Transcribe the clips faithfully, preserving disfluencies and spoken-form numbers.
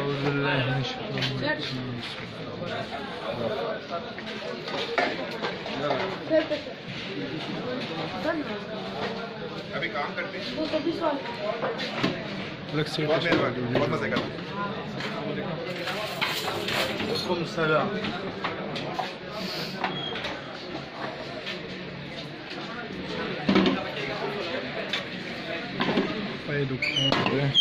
أعوذ بالله من الشيطان अभी काम करते हैं अलग से बहुत मेहरबानी बहुत मजे करते हैं वालेकुम सलाम भाई दुकान पे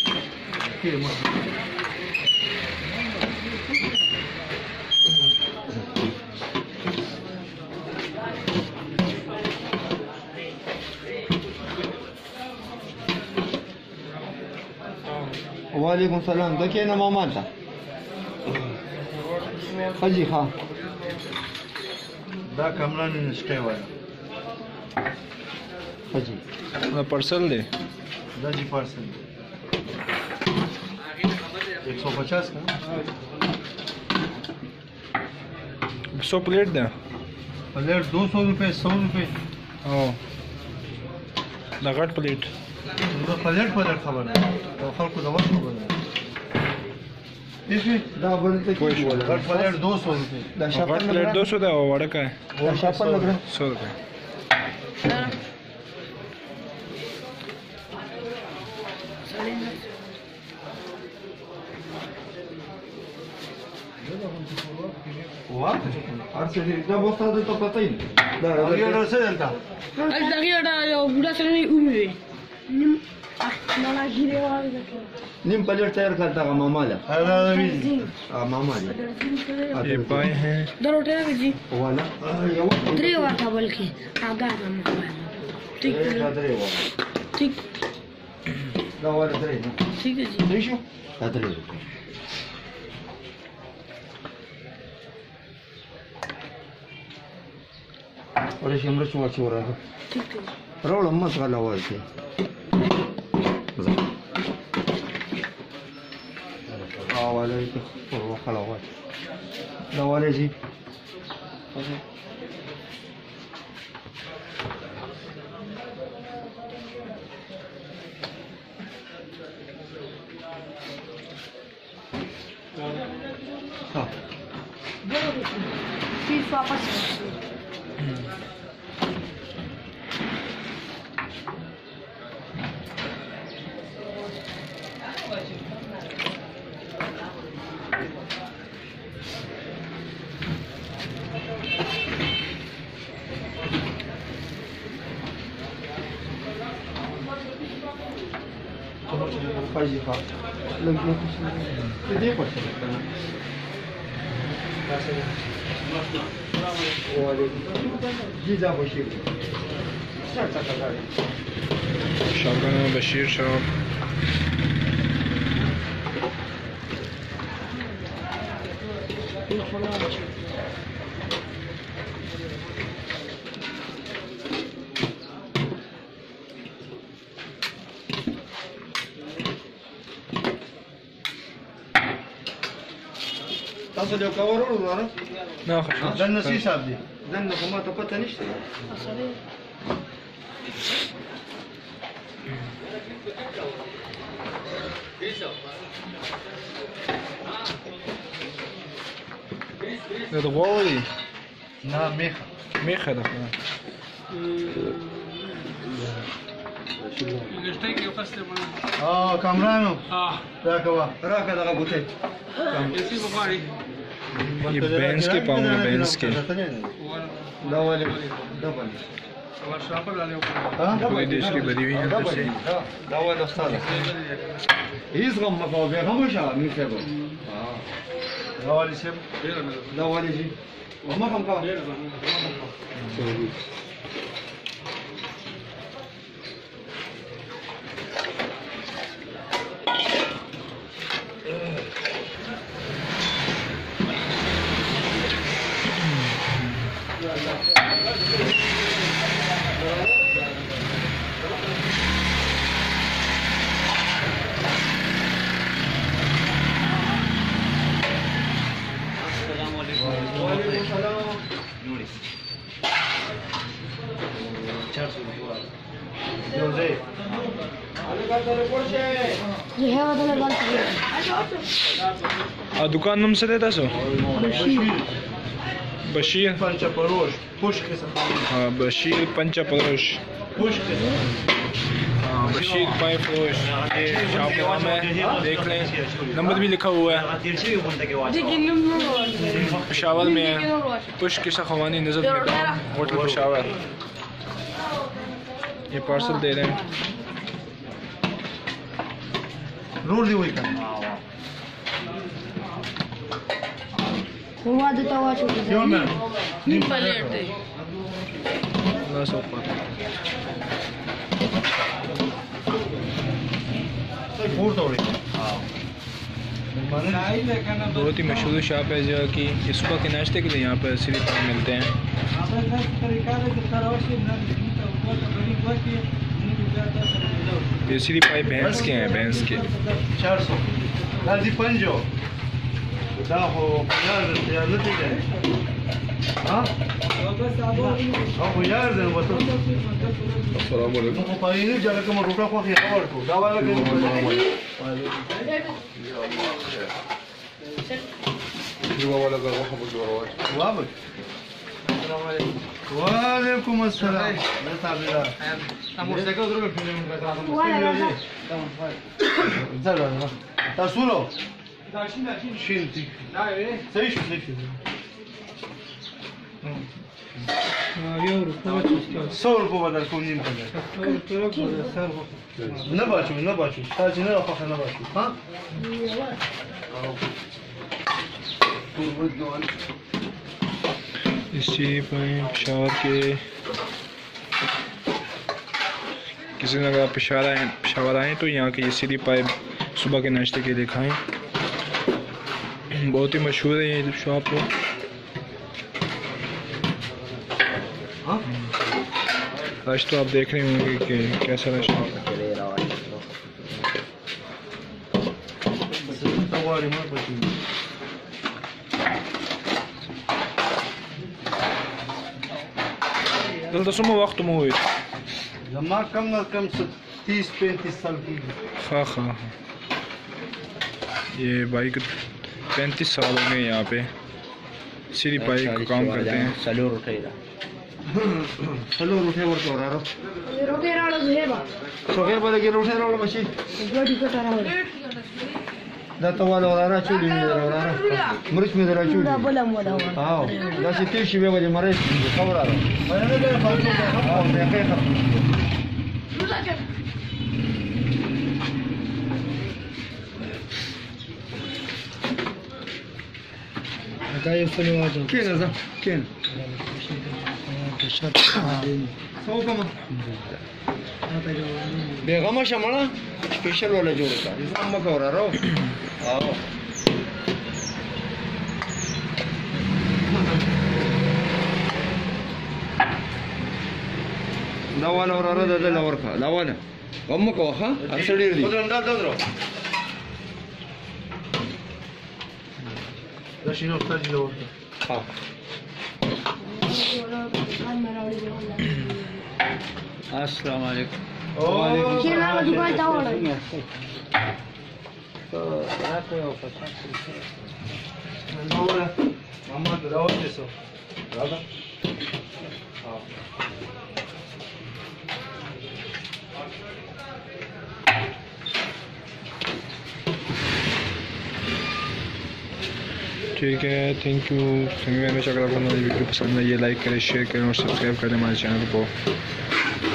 वालेकुम सलाम देखिए ना मामा था हाजी हाँ दा कमरा नशटे वाला हाजी ना पार्सल दे दा जी पार्सल एक सौ पचास का सौ प्लेट दे प्लेट दो सौ रुपये सौ रुपये ओ लगट प्लेट प्लेट प्लेट खबर है तो खल को दवा खबर है इसमें दा बोलते कोई कि बोला प्लेट दो सौ रुपये दा लगट प्लेट दो सौ दे और वड़ा का है दा शापन लग रहा सौ रुपये हुआ अर्से दा बोस्ता तो पता ही दा ये रसे देता الدقيقة لو بدا سنة أمي نم نلا غيره واحد نیم پلیٹ تیار کرتا کا مامالا هذا مين اه مامالا ये पाए हैं دروته بيجي وانا يا وقت دري ورقة بالكي عقارنا ماما تيك هذا دري وانا تيك لا ولا دري تيك جي ليشو هذا دري ولا شيء مرش ما شورا تيك رولا ما تغلى والتي اه ولا يروح على وال لا ولا شيء ها في فاقس فاجي خا لقيت دي قلت جيزا بشير شاغانا بشير شاب تاسو له کور ورو نه خشن دن نسی صاحب دي دن کومه ته پته نشته ده غواړي نه میخه میخه ده اه کامرانو اه دا کوا راکه دغه بوته کسی بخاری ये बेंस के पाँव में बेंस के دا वाले دا باندې और शॉपर डाले ऊपर ها कोई देश की बदी हुई है دا उधर से باندې دا واله استاد هیڅ غم مکو به هم شه می څه به دا واله شه دا واله جی وما کوم کا आ दुकान नम से देता सो बशीर पंचा परोश पुष्क के साथ हाँ बशीर पंचा परोश पुष्क के साथ हाँ बशीर पाई फरोश ये शॉप का नाम है, देख लें। नंबर भी लिखा हुआ है, पेशावर में है। पुष्क के सखवानी नजर होटल पेशावर। ये पार्सल दे रहे हैं। रोड दी हुई का हुआ देता हुआ छोटी क्यों मैं नहीं प्लेट दे अल्लाह सब पता। फूड तोड़ी बहुत ही मशहूर शॉप है जो कि सुबह के नाश्ते के लिए यहाँ पर सिर्फ मिलते हैं। ये सिर्फ पाई भैंस के हैं, भैंस के। चार सौ दादी पंजो दाहो यार यार नहीं है हाँ अब यार दे बतो अस्सलाम वालेकुम। तो पानी नहीं जरा कम रोटा को के खबर को दवा लगे जुआ वाला का खबर जो है वाह वालेकुम अस्सलाम बता बेटा मोटरसाइकिल उधर में फिल्म का था चलो ना तासुलो Shinti. Sei şu sei şu. Sor bu kadar koyayım kadar. Ne başım ne başım. Sadece ne yapar ne başım. Ha? इसी पेशावर के किसी ने अगर पेशावर आए पेशावर आए तो यहाँ के ये सीधी पाइप सुबह के नाश्ते के लिए खाएं। बहुत ही मशहूर है ये शॉप। आज तो आप देख रहे होंगे कि कैसा है शॉप। तो सुनो वक्त में हुए जमा कम न कम तीस पैंतीस साल की। हाँ हाँ हाँ ये बाइक पैंतीस साल हो गए यहाँ पे सिर्फ बाइक का काम करते हैं। सलूर उठेगा सलूर उठे और तो रहा रोटे राड़ो जेबा सोगे बोले कि उठे रहा बच्ची गोडी कटा रहा दाता वाला रहा चूड़ी में रहा मरीच में रहा चूड़ी बोला मोड़ा हुआ हाँ दासी तीस भी बजे मरे खबर आ रहा मैंने ले फालतू हाँ मैं कह रहा बताइए उसने वहाँ तो क्या नज़र क्या सौ कम बेगम शमला स्पेशल वाला जोड़ का इसमें मक्का हो रहा रो आओ लावाना हो रहा दादा लावर का लावाना गम को हाँ असली दी उधर अंदर उधर दर्शन उठता जी लावर हाँ अस्सलाम वालेकुम वालेकुम सलाम दुकान तावड़ा तो रात में ऑफर नंबर मामा दराव जैसो दादा हां ठीक है, थैंक यू। अगर आपको हमारी वीडियो पसंद आई लाइक करें, शेयर करें और सब्सक्राइब करें हमारे चैनल को।